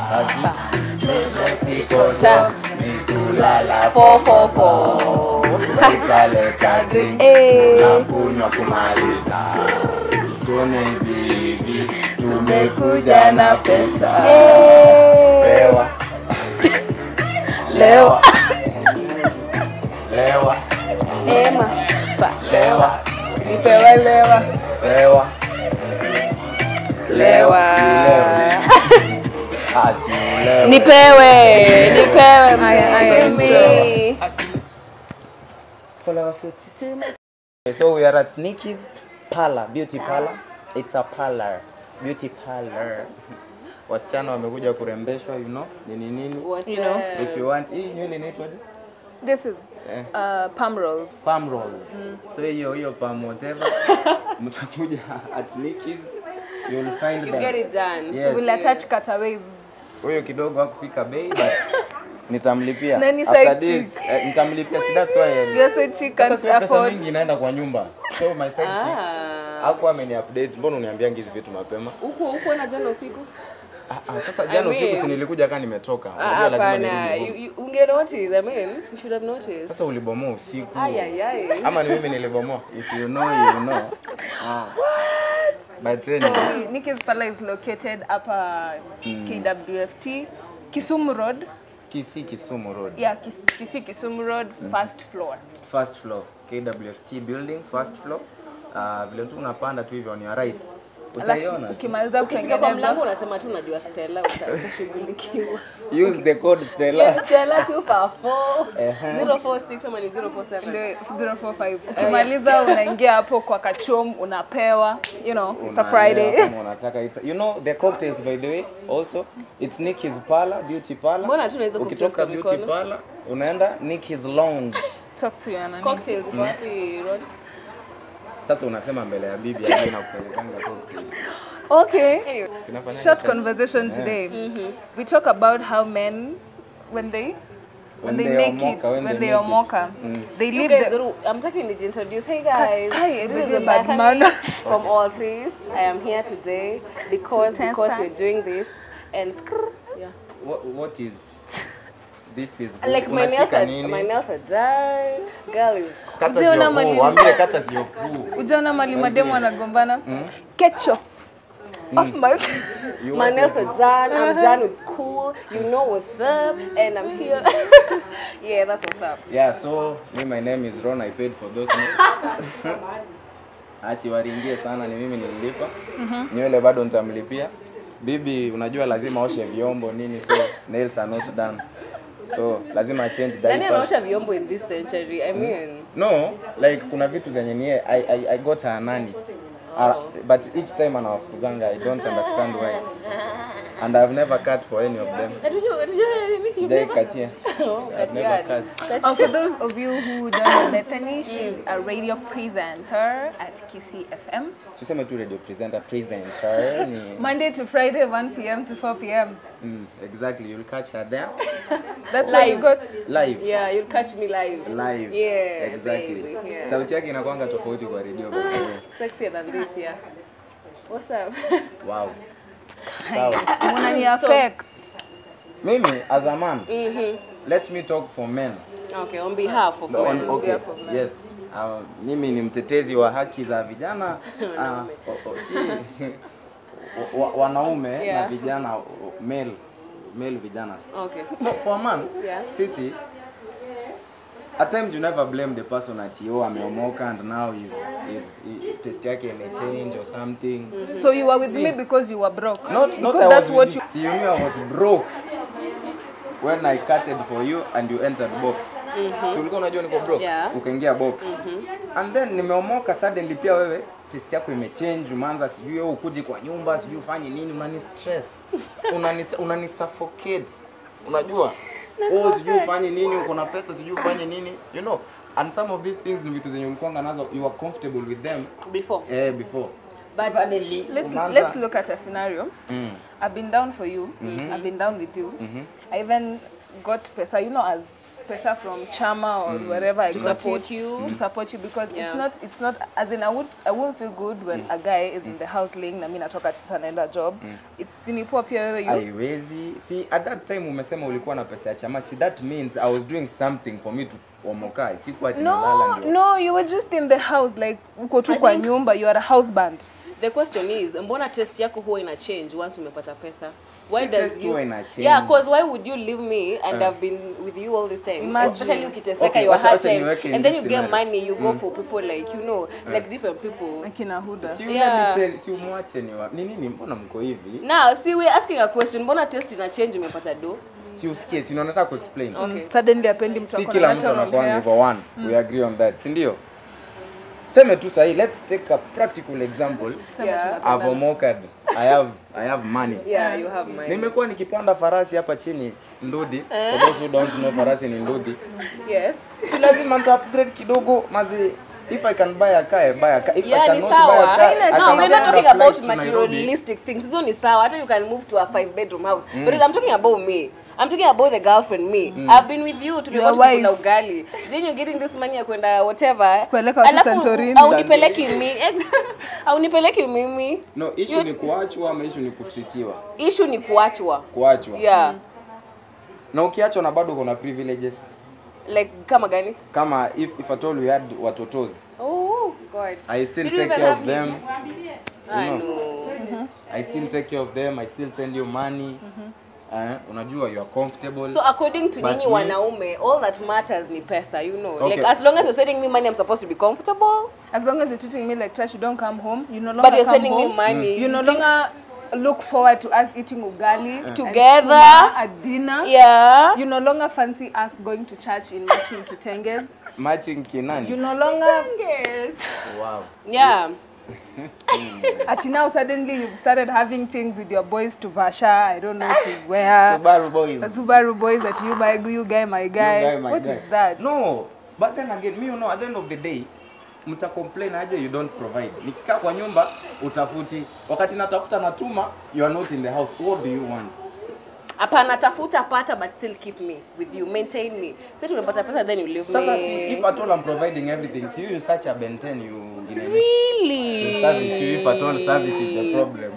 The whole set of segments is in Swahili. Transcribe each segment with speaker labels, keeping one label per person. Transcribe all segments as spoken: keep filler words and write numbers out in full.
Speaker 1: Sikota Nikulala four four four Leta drink na kunywa kumaliza Tuone bibi tumekuja na pesa Lewa Lewa Lewa
Speaker 2: Ema
Speaker 1: Lewa
Speaker 2: Nipewe lewa
Speaker 1: Lewa
Speaker 2: Lewa
Speaker 1: Asiulewe
Speaker 2: Nipewe Nipewe mimi
Speaker 1: So we are at Nikki's Parlor, beauty parlor. It's a parlor, beauty parlor. Wasichana wamekuja kurembeshwa, you know, nini nini.
Speaker 2: You know,
Speaker 1: If you want, hii nywele inaitwaje?
Speaker 2: this is uh, palm rolls.
Speaker 1: Palm rolls. Mm. So hiyo hiyo palm whatever. Mtakuja at Nikki's, you'll find
Speaker 2: You
Speaker 1: them.
Speaker 2: get it done.
Speaker 1: Yes.
Speaker 2: We'll attach cutaways.
Speaker 1: Huyo kidogo hakufika bei, but nitamlipia.
Speaker 2: Nani
Speaker 1: After
Speaker 2: side
Speaker 1: this,
Speaker 2: chick?
Speaker 1: uh, nitamlipia. See, that's why.
Speaker 2: Yes, a chick can
Speaker 1: Sasa pesa
Speaker 2: afford.
Speaker 1: mingi inaenda kwa nyumba. So my side chick.
Speaker 2: Ah.
Speaker 1: Hakuwa ameni update. Mbona uniambianga hizi vitu mapema?
Speaker 2: Huko huko na jana usiku?
Speaker 1: Ah, ah, sasa jana
Speaker 2: I
Speaker 1: usiku
Speaker 2: mean,
Speaker 1: si nilikuja kama nimetoka.
Speaker 2: Ah,
Speaker 1: Unajua lazima
Speaker 2: hapana.
Speaker 1: nirudi
Speaker 2: You,
Speaker 1: home.
Speaker 2: you unge notice. I mean, you should have noticed.
Speaker 1: Sasa ulibomoa usiku.
Speaker 2: Ay ay ay.
Speaker 1: Ama ni mimi nilibomoa? If you know, you know. Ah. But anyway.
Speaker 2: So, Nikki's Parlor is located upper mm. K W F T, Kisumu Road.
Speaker 1: Kisii Kisumu Road.
Speaker 2: Yeah, Kis Kisii Kisumu Road, mm. first floor.
Speaker 1: First floor, K W F T building, first floor. Ah, uh, vile tu unapanda tu hivyo on your right. Utaiona.
Speaker 2: Ukimaliza kutengeneza mlango unasema tu unajua Stella utashughulikiwa.
Speaker 1: Use the code Stella.
Speaker 2: Yes, Stella two four four zero four six ama ni zero four seven zero four five. Ukimaliza unaingia hapo kwa kachom unapewa, you know, it's a Friday.
Speaker 1: Kama unataka it's, you know the cocktails by the way also it's Nikki's Parlor, beauty parlor.
Speaker 2: Mbona tu unaweza
Speaker 1: ukitoka beauty parlor unaenda Nikki's Lounge.
Speaker 2: Talk to you nani. Cocktails mm. wapi Rod?
Speaker 1: Sasa unasema mbele ya bibi hadi nakupelekanga cocktail.
Speaker 2: Okay. Anyway, short conversation yeah. today. Mm-hmm. We talk about how men when they when, when they, they make it, when, when they, they are mocha, mm. they leave the... I'm talking to introduce. Hey guys, Hi, this is a bad man from all please. I am here today because so because we're doing this and yeah.
Speaker 1: What what is this is
Speaker 2: like my nails are my nails are done. Girl is
Speaker 1: kata sio fu, waambie kata sio fu.
Speaker 2: Ujaona mali mademo anagombana. Ketchup. Mm. Off my my nails are done. I'm done with school. You know what's up, and I'm here. Yeah, that's what's up.
Speaker 1: Yeah, so me, my name is Ron. I paid for those nails. Ati waringie sana ni mimi nililipa. Mhm. Nywele bado nitamlipia. Bibi unajua lazima oshe vyombo nini, so nails are not done. So lazima change diapers.
Speaker 2: Nani anaosha vyombo in this century? I mean,
Speaker 1: no, like kuna vitu zenye ni I I I got her nanny. Uh, but each time anawafukuzanga I don't understand why. And I've never cut for any of them. Sijai katia. I've never cut.
Speaker 2: Oh, for those of you who don't know Bethany, she's a radio presenter at Kisii F M.
Speaker 1: Tuseme tu radio presenter, presenter.
Speaker 2: Monday to Friday, one p m to four p m
Speaker 1: Mm, exactly, you'll catch her there.
Speaker 2: That's live. Why you got
Speaker 1: live.
Speaker 2: Yeah, you'll catch me live.
Speaker 1: Live.
Speaker 2: Yeah,
Speaker 1: exactly.
Speaker 2: Yeah.
Speaker 1: Sauti yake inakuanga tofauti kwa radio basi.
Speaker 2: Sexier than this, yeah. What's up?
Speaker 1: Wow. Sawa.
Speaker 2: Unani affect.
Speaker 1: Mimi as a man.
Speaker 2: Mhm.
Speaker 1: Let me talk for men.
Speaker 2: Okay, on behalf of
Speaker 1: no,
Speaker 2: men.
Speaker 1: On, okay.
Speaker 2: behalf of men.
Speaker 1: Yes. Uh, mimi ni mtetezi wa haki za vijana. Uh, oh, oh, si wanaume yeah. na vijana male male vijana.
Speaker 2: Okay.
Speaker 1: So for a man,
Speaker 2: yeah.
Speaker 1: sisi at times you never blame the person that you ameomoka and now is is test yake ime change or something.
Speaker 2: Mm-hmm. So you were with See, me because you were broke.
Speaker 1: Not
Speaker 2: because
Speaker 1: not
Speaker 2: that's
Speaker 1: was
Speaker 2: what you
Speaker 1: See, you knew I was broke when I cutted for you and you entered box.
Speaker 2: Mm-hmm.
Speaker 1: So ulikuwa unajua niko broke.
Speaker 2: Yeah.
Speaker 1: Ukaingia box.
Speaker 2: Mm-hmm.
Speaker 1: And then nimeomoka suddenly pia wewe test yako imechange, umeanza sijui wewe ukuje kwa nyumba, sijui ufanye nini, unani stress. Unani unani suffocate. Unajua? Oh, sijui ufanye nini, uko na pesa, sijui ufanye nini. You know, and some of these things ni vitu zenye ulikuwa nazo, you are comfortable with them
Speaker 2: before.
Speaker 1: Eh, before.
Speaker 2: But so suddenly, let's let's look at a scenario. Mm. I've been down for you. Mm-hmm. I've been down with you. Mm-hmm. I even got pesa, you know, as pesa from chama or mm. wherever I
Speaker 3: to
Speaker 2: got
Speaker 3: support
Speaker 2: it,
Speaker 3: you
Speaker 2: to support you because
Speaker 3: yeah.
Speaker 2: it's not it's not as in I would I won't feel good when mm. a guy is mm. in the house laying na mimi natoka tisa naenda job. Mm. It's sinipoa pia wewe you.
Speaker 1: Haiwezi. See at that time umesema ulikuwa na pesa ya chama. See that means I was doing something for me to omoka. Sikuwa ati nalala ndio.
Speaker 2: No, you were just in the house like uko tu kwa nyumba, you are a house band.
Speaker 3: The question is, mbona test yako huwa ina change once umepata pesa? Why
Speaker 1: See,
Speaker 3: does you?
Speaker 1: Yeah,
Speaker 3: because why would you leave me and uh. I've been with you all this time?
Speaker 2: Imagine.
Speaker 3: Especially ukiteseka
Speaker 1: okay,
Speaker 3: your hard times, and then you
Speaker 1: scenario.
Speaker 3: get money, you go mm. for people like you know, uh. like different people.
Speaker 2: Akina Huda.
Speaker 1: Si yeah. Tell, si umwache ni wapi? Nini mbona mko hivi?
Speaker 3: Now, see we're asking a question. Mbona test ina change umepata do?
Speaker 1: Si usikie, si unataka ku explain.
Speaker 2: Okay. Suddenly apendi mtu
Speaker 1: akona. Si kila mtu anakuwa hivyo one. Mm. We agree on that. Si ndio? Sema tu sahi, let's take a practical example.
Speaker 2: Yeah.
Speaker 1: I've omoked. I have I have money.
Speaker 3: Yeah, you have money.
Speaker 1: Nimekuwa nikipanda farasi hapa chini ndudi. For those who don't know, farasi ni ndudi.
Speaker 3: Yes.
Speaker 1: Si lazima nita upgrade kidogo mazi. If I can buy a car, buy a car. If
Speaker 3: yeah,
Speaker 1: I cannot
Speaker 3: sawa.
Speaker 1: buy a car,
Speaker 3: no, we're not talking about materialistic things. It's only sawa. Hata you can move to a five bedroom house. Mm. But I'm talking about me. I'm talking about the girlfriend, me. Mm. I've been with you to be able to kula ugali. Then you're getting this money ya kwenda whatever.
Speaker 2: Peleka watu Santorini.
Speaker 3: Au nipeleki mimi. Au nipeleki mimi.
Speaker 1: No, issue ni kuachwa ama issue ni kutritiwa?
Speaker 3: Issue ni kuachwa.
Speaker 1: Kuachwa.
Speaker 3: Yeah.
Speaker 1: Na ukiachwa na bado kuna privileges.
Speaker 3: Like kama gani?
Speaker 1: Kama if if at all we had watotos.
Speaker 3: Oh God.
Speaker 1: I still take care of them.
Speaker 3: I know. know.
Speaker 2: Mm-hmm.
Speaker 1: I still take care of them. I still send you money. Mm-hmm. Uh, unajua you are comfortable.
Speaker 3: So according to nyinyi wanaume, all that matters ni pesa, you know. Okay. Like as long as you're sending me money, I'm supposed to be comfortable.
Speaker 2: As long as you're treating me like trash, you don't come home. You no longer
Speaker 3: But you're
Speaker 2: come
Speaker 3: sending
Speaker 2: home.
Speaker 3: me money.
Speaker 2: Mm. You no longer look forward to us eating ugali
Speaker 3: uh. together
Speaker 2: at dinner.
Speaker 3: Yeah.
Speaker 2: You no longer fancy us going to church in matching kitenges.
Speaker 1: Matching kinani?
Speaker 2: You no longer
Speaker 3: kitenges.
Speaker 1: Wow.
Speaker 3: Yeah.
Speaker 2: Ati now suddenly you've started having things with your boys to Vasha, I don't know to where.
Speaker 1: Subaru boys.
Speaker 2: The Subaru boys that you my you guy my guy.
Speaker 1: You guy, my
Speaker 2: what
Speaker 1: guy.
Speaker 2: is that?
Speaker 1: No, but then again, me you know at the end of the day, mta complain aje you don't provide. Nikikaa kwa nyumba utafuti, wakati natafuta natuma, you are not in the house. What do you want?
Speaker 3: Hapana, tafuta pata but still keep me with you, maintain me. Sasa umepata pesa then you leave me.
Speaker 1: Sasa if at all I'm providing everything, so you such a Benten you
Speaker 3: really
Speaker 1: to service you if at all service is the problem.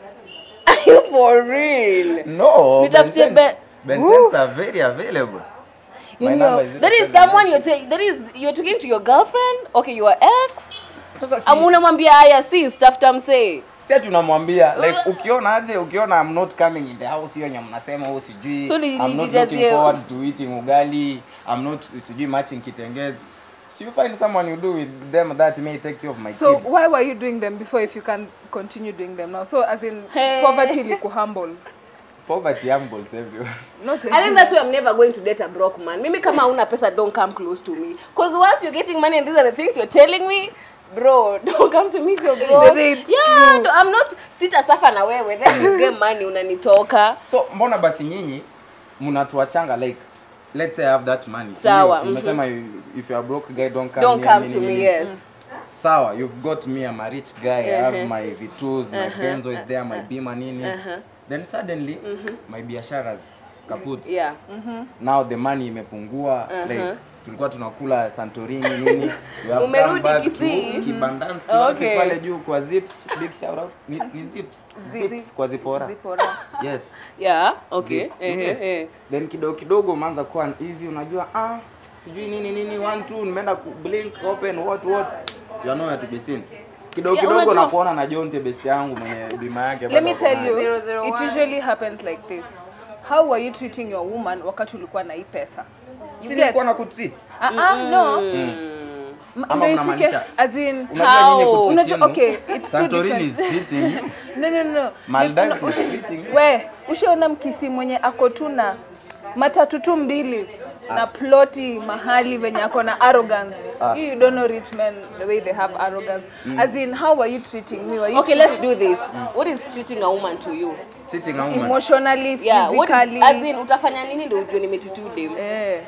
Speaker 3: Are you for real?
Speaker 1: No.
Speaker 3: Benten,
Speaker 1: Ben Bentens are very available.
Speaker 3: My number is that is someone you're taking. That is you're talking to your girlfriend. Okay, your ex.
Speaker 1: Sasa
Speaker 3: amuna mwambia haya sis tafuta msee.
Speaker 1: Sasa tunamwambia like ukiona aje ukiona I'm not coming in the house hiyo nyama mnasema wewe sijui
Speaker 3: so,
Speaker 1: I'm not looking forward to eating ugali, I'm not sijui matching kitengezi. So you find someone you do with them that may take care of my
Speaker 2: so
Speaker 1: kids.
Speaker 2: So why were you doing them before if you can continue doing them now? So as in hey. Poverty liku humble.
Speaker 1: Poverty humbles everyone.
Speaker 3: Not I think that's why I'm never going to date a broke man. Mimi kama una pesa don't come close to me. Because once you're getting money and these are the things you're telling me, bro, don't come to me if you're broke. Yeah, no, I'm not sita safa na wewe then you get money unanitoka.
Speaker 1: So mbona basi nyinyi mnatuachanga like let's say I have that money.
Speaker 3: Sawa.
Speaker 1: Umesema mm-hmm. if you're a broke guy don't come
Speaker 3: Don't
Speaker 1: near
Speaker 3: come
Speaker 1: me,
Speaker 3: to
Speaker 1: me,
Speaker 3: me,
Speaker 1: me.
Speaker 3: yes.
Speaker 1: Sawa, you've got me, I'm a rich guy,
Speaker 3: uh-huh.
Speaker 1: I have my Vitus, my uh-huh. Benzo is there, my Bima Nini.
Speaker 3: Uh-huh.
Speaker 1: Then suddenly mm-hmm. my biasharas kaput.
Speaker 3: Yeah. Mm-hmm.
Speaker 1: Now the money imepungua uh-huh. like tulikuwa tunakula Santorini nini.
Speaker 3: You have come back to
Speaker 1: Kibandanski okay. Pale juu kwa Zips, big shout out. Ni, ni Zips. Zips, Zips kwa Zipora.
Speaker 2: Zipora.
Speaker 1: Yes.
Speaker 3: Yeah, okay.
Speaker 1: Eh eh. Then kidogo kidogo manza kuwa easy unajua ah sijui nini nini one two nimeenda blink open what what. You know where to be seen. Kidogo yeah, kidogo na kuona na Jonte best yangu mwenye bima yake.
Speaker 2: Let me tell you, zero zero it usually happens like this. How were you treating your woman wakati ulikuwa na hii pesa?
Speaker 1: You get kwa na kutreat.
Speaker 2: Ah uh, uh, no.
Speaker 1: Mm.
Speaker 2: Ama unamaanisha as in
Speaker 1: how?
Speaker 2: Unajua okay, it's
Speaker 1: Santorini is treating.
Speaker 2: No no no.
Speaker 1: Maldives is treating.
Speaker 2: We, ushaona mkisi mwenye ako tuna matatu tu mbili na ploti mahali venye ako na arrogance. Ah. You don't know rich men the way they have arrogance. Mm. As in how were you treating me? Were you
Speaker 3: okay, let's do this. Mm. What is treating a woman to you?
Speaker 1: Treating a woman
Speaker 2: emotionally, physically.
Speaker 3: Yeah, what is, as in utafanya nini ndio ujue nimetitude?
Speaker 2: Eh.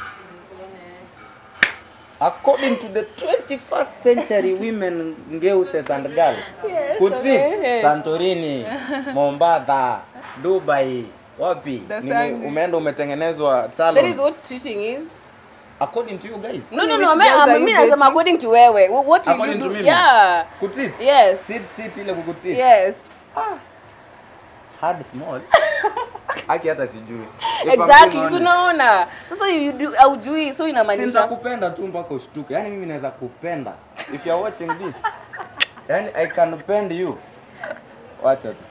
Speaker 1: According to the twenty-first century women, ngeuses and girls,
Speaker 2: yes,
Speaker 1: could
Speaker 2: okay.
Speaker 1: Santorini, Mombasa, Dubai, Wapi? Nime, umeenda umetengenezwa talo.
Speaker 3: That is what cheating is.
Speaker 1: According to you guys.
Speaker 3: No, no, no. I mean, as according to wewe. What will you do? Yeah.
Speaker 1: Kutit.
Speaker 3: Yes.
Speaker 1: Sit, sit ile kukutit.
Speaker 3: Yes.
Speaker 1: Ah. Hard small. Aki hata sijui.
Speaker 3: Exactly. So unaona. Sasa you do aujui so inamaanisha.
Speaker 1: Sinza kupenda tu mpaka ushtuke. Yaani mimi naweza kupenda. If you are watching this. Yaani I can pend you. Wacha tu.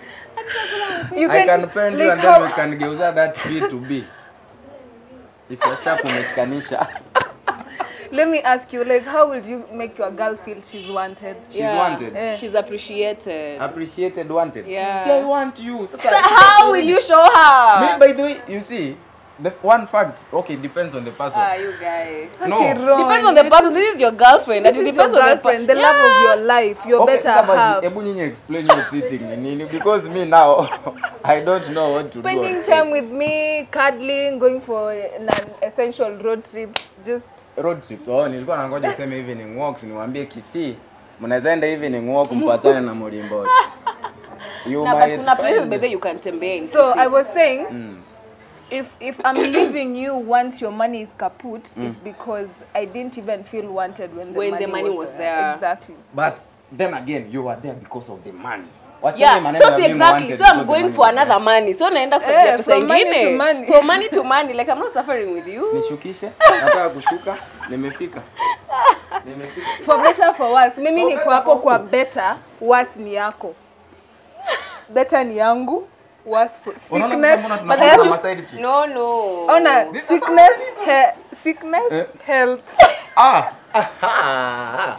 Speaker 1: You I can pend like you and then we can geuza that B to B. If you're sharp umeshikanisha.
Speaker 2: Let me ask you, like, how would you make your girl feel she's wanted?
Speaker 1: She's yeah. wanted.
Speaker 3: Yeah. She's appreciated.
Speaker 1: Appreciated, wanted.
Speaker 3: Yeah.
Speaker 1: See, I want you.
Speaker 3: So, so how will you show her?
Speaker 1: Me, by the way, you see, the one fact, okay, depends on the person.
Speaker 3: Ah, you guy.
Speaker 1: No.
Speaker 2: Okay,
Speaker 3: depends on the person. This is your girlfriend.
Speaker 2: This
Speaker 3: it
Speaker 2: is
Speaker 3: depends
Speaker 2: your
Speaker 3: on
Speaker 2: girlfriend,
Speaker 3: the,
Speaker 2: the
Speaker 3: yeah.
Speaker 2: love of your life, your
Speaker 1: okay,
Speaker 2: better half.
Speaker 1: Ebu nyinyi explain your cheating because me now, I don't know what to
Speaker 2: Spending
Speaker 1: do.
Speaker 2: Spending time with me, cuddling, going for an essential road trip, just
Speaker 1: road trip. Oh, nilikuwa nangoja useme evening walks niwaambie Kisii. Mnaweza enda evening walk mpatane na Murimboti. You
Speaker 3: nah, but kuna places where you can tembea in
Speaker 2: So
Speaker 3: Kisii.
Speaker 2: I was saying
Speaker 1: mm.
Speaker 2: if if I'm leaving you once your money is kaput, mm. it's because I didn't even feel wanted when the
Speaker 3: when
Speaker 2: money,
Speaker 3: the money was,
Speaker 2: was
Speaker 3: there.
Speaker 2: there. Exactly.
Speaker 1: But then again, you were there because of the money.
Speaker 3: What yeah, so see, exactly. So I'm going for another money. So naenda kusaidia
Speaker 2: yeah,
Speaker 3: pesa
Speaker 2: ingine.
Speaker 3: Money from money to money. Like I'm not suffering with you.
Speaker 1: Nishukishe. Nataka kushuka. Nimefika. Nimefika.
Speaker 2: For better for worse. Mimi niko hapo kwa better, worse ni yako. Better ni yangu. Worse for sickness.
Speaker 3: But I have to, no, no.
Speaker 2: Ona, sickness, he, sickness, eh? Health.
Speaker 1: Ah, ah,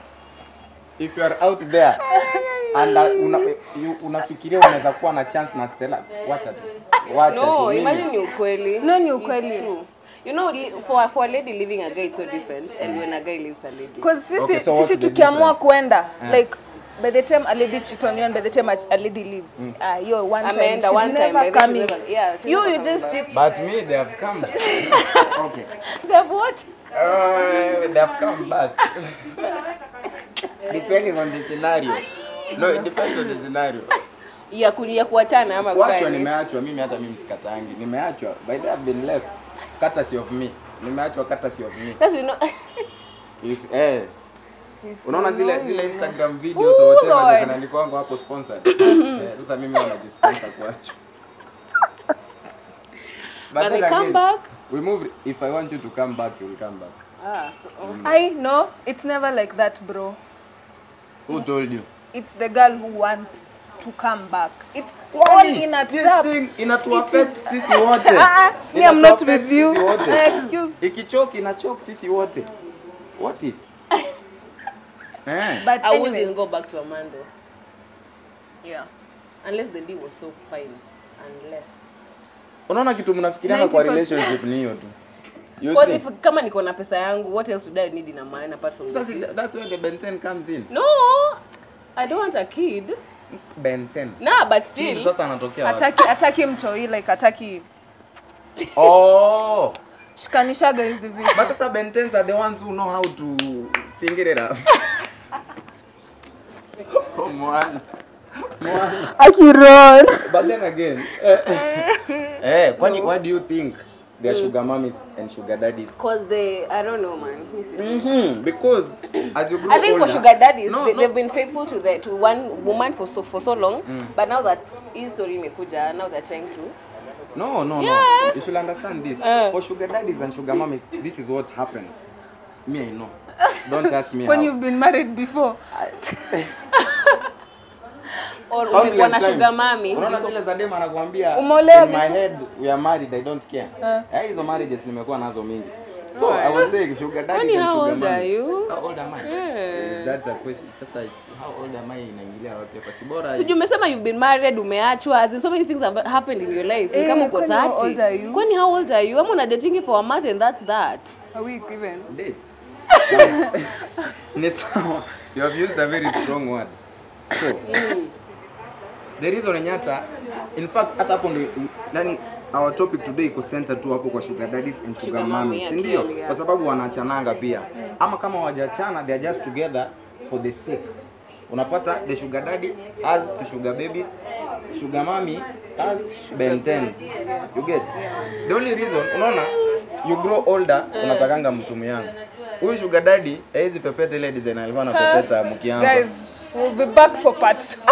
Speaker 1: if you are out there and uh, una, you, unafikiria unaweza kuwa na chance na Stella, wacha tu. Wacha tu.
Speaker 3: No, imagine ni ukweli.
Speaker 2: No, ni ukweli.
Speaker 3: It's true. You know, for for a lady leaving a guy, it's so different, and when a guy leaves a lady.
Speaker 2: Because sisi, okay, so sisi tukiamua kuenda, yeah. like by the time a lady cheats on you and by the time a lady leaves, mm. uh, you're one time,
Speaker 3: Amanda,
Speaker 2: she's
Speaker 3: one time,
Speaker 2: never coming.
Speaker 3: Never, yeah,
Speaker 2: you, you just cheat.
Speaker 1: But me, they have come. Okay.
Speaker 3: They have what?
Speaker 1: Uh, they have come back. Depending on the scenario. No, it depends on the scenario.
Speaker 3: Ya kunia kuachana ama kufanya.
Speaker 1: Kuachwa nimeachwa, mimi hata mimi sikatangi. Nimeachwa. By the way, I've been left. Courtesy of me. Nimeachwa courtesy of me.
Speaker 3: That's you know.
Speaker 1: If eh unaona zile zile Instagram videos au whatever zinaandikwa wangu hapo sponsored. Eh, sasa mimi wanajisponsor kuachwa.
Speaker 3: But they come again, back.
Speaker 1: We move. If I want you to come back, you will come back.
Speaker 3: Ah, so okay.
Speaker 2: mm. I know it's never like that, bro.
Speaker 1: Who told you?
Speaker 2: It's the girl who wants to come back. It's all in a trap.
Speaker 1: This thing inatu affect sisi wote.
Speaker 2: Me, I'm not with you. Excuse.
Speaker 1: Ikichoki inachoki sisi wote. What is?
Speaker 3: eh. But I anyway. wouldn't go back to Amanda. Yeah. Unless the deal was so fine. Unless.
Speaker 1: Unaona kitu mnafikiriana kwa relationship ni hiyo tu.
Speaker 3: Because if kama niko na pesa yangu, what else would I need in a man apart from
Speaker 1: so this? That's where the Ben ten comes in.
Speaker 3: No, I don't want a kid.
Speaker 1: Ben ten.
Speaker 3: Nah, but still.
Speaker 1: Sasa anatokea wapi?
Speaker 2: Ataki ataki mtoi like ataki.
Speaker 1: Oh.
Speaker 2: Shikanishaga is the video.
Speaker 1: But sasa Ben tens are the ones who know how to sing it up. Oh man.
Speaker 2: Akiron.
Speaker 1: But then again, eh, kwani what do you think? They're mm. sugar mommies and sugar daddies.
Speaker 3: Because they, I don't know, man.
Speaker 1: Mm-hmm. Because as you grow
Speaker 3: I think
Speaker 1: older,
Speaker 3: for sugar daddies,
Speaker 1: no,
Speaker 3: they,
Speaker 1: no.
Speaker 3: they've been faithful to the to one woman for so for so long. Mm. But now that his story mekuja, now they're trying to.
Speaker 1: No, no,
Speaker 3: yeah.
Speaker 1: no. You should understand this.
Speaker 3: Uh.
Speaker 1: For sugar daddies and sugar mommies, this is what happens. Me, I know. Don't ask me.
Speaker 2: When
Speaker 1: how.
Speaker 2: you've been married before.
Speaker 3: Or umekuwa na sugar mommy.
Speaker 1: Unaona zile za dema anakuambia
Speaker 2: Umolewa
Speaker 1: in my head we are married, I don't care. Eh, hizo marriages nimekuwa nazo mingi. So oh, I was saying sugar daddy and sugar mommy.
Speaker 3: How old are you?
Speaker 1: How old am I?
Speaker 3: Yeah.
Speaker 1: That's a question. Sasa how old am I inaingilia wapi hapa? Si bora.
Speaker 3: Sijui umesema you've been married, umeachwa. As in so many things have happened in your life.
Speaker 2: Hey,
Speaker 3: kama uko thirty.
Speaker 2: How old are you?
Speaker 3: Kwani how old are you? I'm on a dating for a month and that's that.
Speaker 2: A week even.
Speaker 1: Date. Nisawa. You have used a very strong word. So, mm. the reason Nyata, in fact, hata hapo ndio yani our topic today iko center tu hapo kwa sugar daddies and sugar, sugar mommies, si ndio? Yeah. Kwa sababu wanaachananga pia. Mm. Ama kama hawajachana, they are just together for the sake. Unapata the sugar daddy as to sugar babies, sugar mommy as Ben ten. You get? The only reason, unaona, you grow older, unatakanga mtu myang. Huyu sugar daddy, hizi pepeta ile design alikuwa anapepeta mkianza.
Speaker 2: Guys, we'll be back for part two.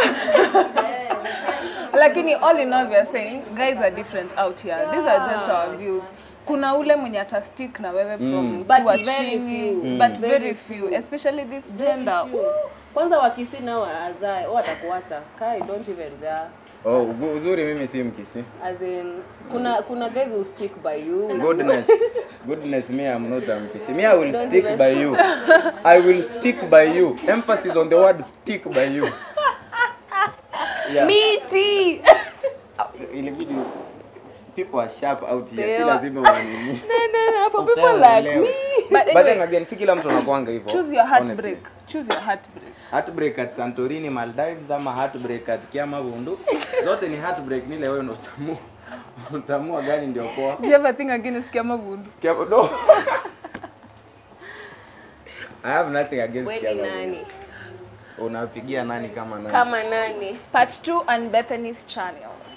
Speaker 2: Lakini all in all we are saying, guys are different out here. These are just our views. Kuna ule mwenye ata stick na wewe from
Speaker 3: mm. but very
Speaker 2: chini,
Speaker 3: few,
Speaker 2: mm. but very few, especially this gender.
Speaker 3: Kwanza wakisi na wazae, watakuacha. Kai don't even dare.
Speaker 1: Oh, uzuri mimi si mkisi.
Speaker 3: As in, kuna kuna guys who stick by you.
Speaker 1: Goodness. Goodness, me I'm not a mkisi. Me I will don't stick even... by you. I will stick by you. Emphasis on the word stick by you.
Speaker 3: Yeah. Me too.
Speaker 1: Ilibidi people are sharp out here. Si lazima wanini.
Speaker 2: No no no, for people like me.
Speaker 1: But, anyway, but then again, si kila mtu anakuanga hivyo.
Speaker 2: Choose your heartbreak. Choose your heartbreak.
Speaker 1: Heartbreak at Santorini, Maldives ama heartbreak at Kiamabundu. Zote ni heartbreak, ni ile wewe unatamua. Unatamua gani ndio poa.
Speaker 2: Do you ever think against Kiamabundu?
Speaker 1: Kiamabundu. No. I have nothing against
Speaker 3: Kiamabundu. Wewe nani?
Speaker 1: Unapigia nani kama nani?
Speaker 3: Kama nani?
Speaker 2: Part two on Bethany's channel.